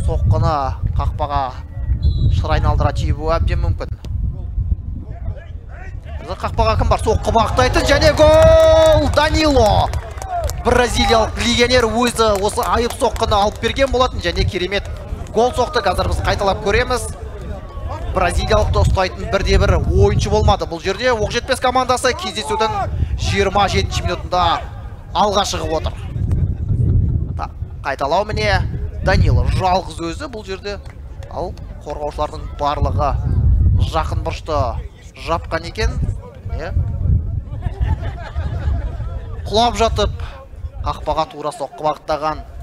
соққыны қақпаға шыр айналдыра тиюі әбден мүмкін. Қақпаға кім бар? Соққы бағыттайтын және гол! Данило! Бразилиялық легионер өзі осы айып соққыны алып берген болатын және керемет гол соқты. Қазір біз қайталап көреміз. Бразилиялықты ұстайтын бірде-бір ойыншы болмады. Бұл жерде Оқжетпес командасы кездесудің 27 минутында алға шығып отыр. Қайталау міне Данило жалғыз өзі бұл жерде. Ал қорғаушылардың барлығы жақын бұрышты жапқан екен. Құлап жатып қақпаға тура соққы бағыттаған